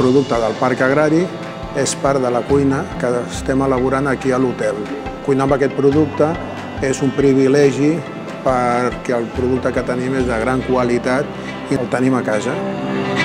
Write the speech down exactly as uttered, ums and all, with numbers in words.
producte del parc agrari és part de la cuina que estem elaborant aquí a l'hotel. Cuinar amb aquest producte és un privilegi perquè el producte que tenim és de gran qualitat i el tenim a casa.